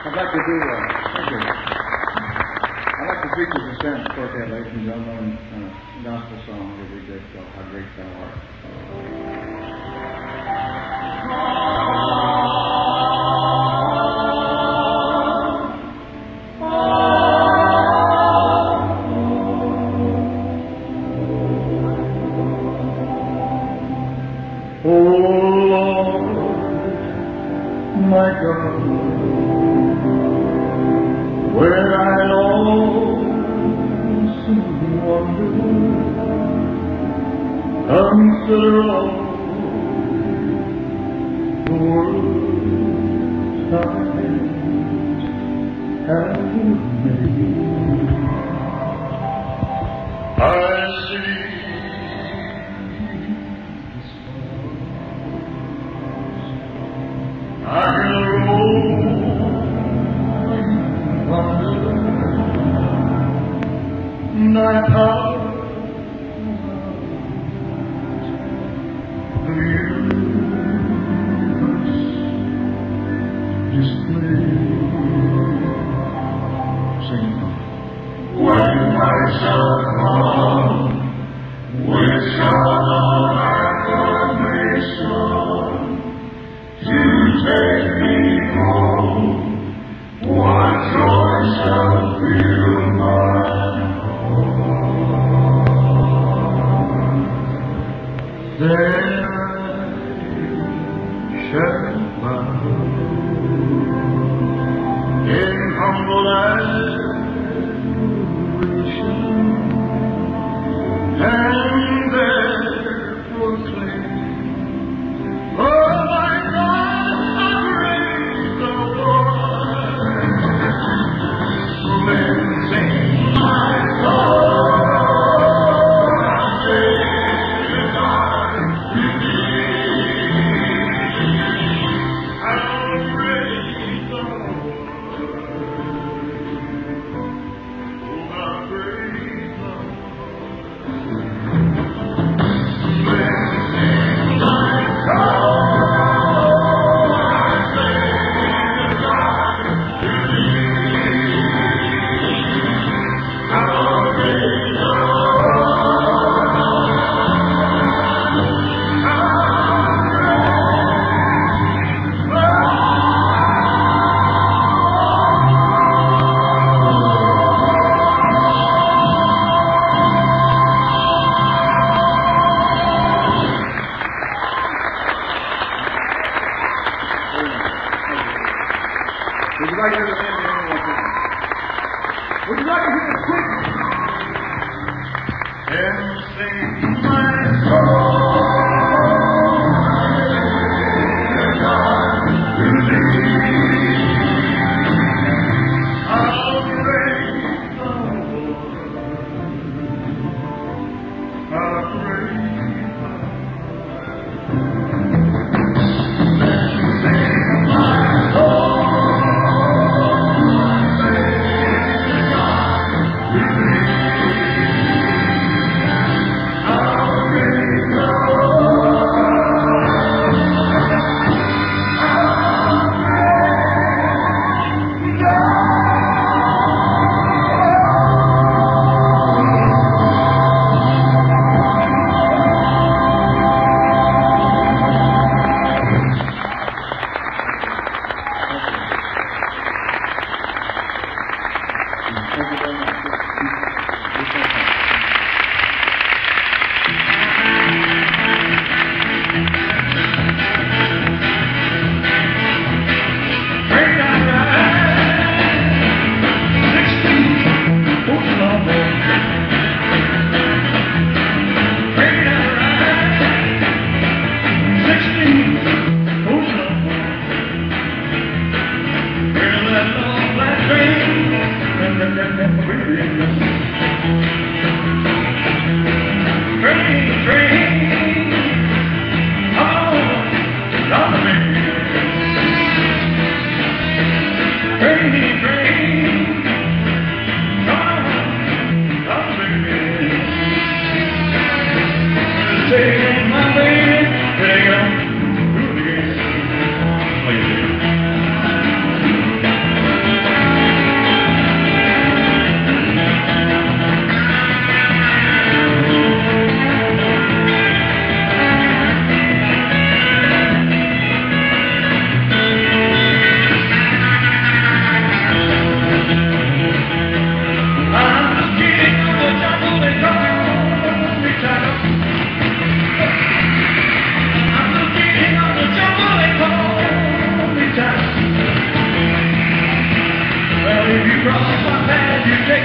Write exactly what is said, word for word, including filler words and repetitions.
I'd like to do, uh, thank you. I'd like to feature the Saints Quartet, ladies and gentlemen, uh, gospel song that we did called How Great Thou Art. Oh Lord, my God, when I also wonder, consider all the world thy hands have made. I see I can roll wonder, thy power the universe display. Sing. When my son come, with God and my son, to take me home, what joy shall fill my heart? Then I shall bow in humble adoration, and there proclaim, oh my God, how great thou art. Cleansing my soul, how great thou art to thee. How great thou art. Oh, how great thou art. Cleansing my soul. Would you like to hear the name of the one more time? Would you like to hear the quick? And sing my soul, God to thee. How great thou art. How great thou art. Sing my soul. cross my path, you take